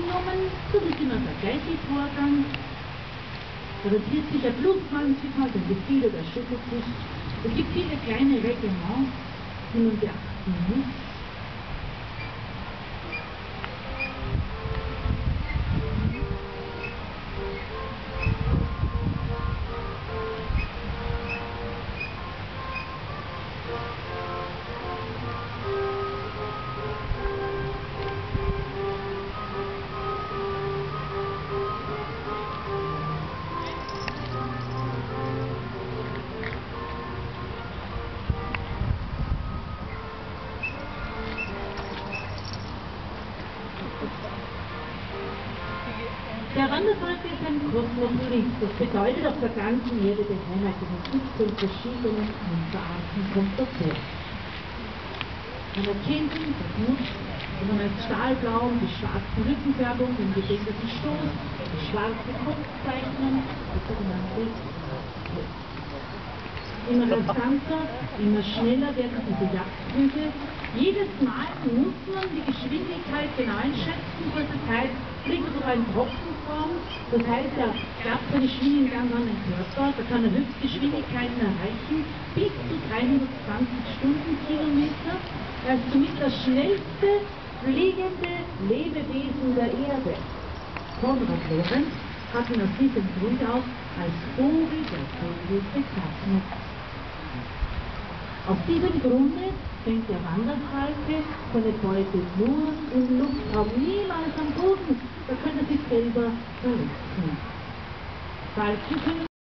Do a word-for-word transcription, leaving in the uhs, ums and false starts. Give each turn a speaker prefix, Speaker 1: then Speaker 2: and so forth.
Speaker 1: genommen. Das ist immer der gleiche Vorgang. Da rentiert sich ein Blut manchmal, ein Gefieder, der schüttelt sich. Es gibt viele kleine Reglements, die man beachten muss. Der Wandervolk ist ein Kosmopolit. Das bedeutet, auf der ganzen Erde beheimateten fünfzehn verschiedene Unterarten kommt das vor. Man erkennt ihn, das Muster, wenn man als Stahlblau, die schwarze Rückenfärbung, den gedeckten Stoß, die schwarze Kopfzeichnung, das sogenannte immer rasanter, immer schneller werden diese Jagdflüge. Jedes Mal muss man die Geschwindigkeit genau einschätzen, das heißt, fliegt durch einen Tropfenform, das heißt, er klappt seine Schwingen ganz an den Körper, da kann er Höchstgeschwindigkeiten erreichen, bis zu dreihundertzwanzig Stundenkilometer. Er ist somit das schnellste fliegende Lebewesen der Erde. Konrad Lorenz hat ihn aus diesem Grund auch als Vogel der Vögel bezeichnet. Aus diesem Grunde fängt der Wanderfalke seine Beute nur im Luftraum, niemals am Boden. Da könnte er sich selber verletzen. Falken können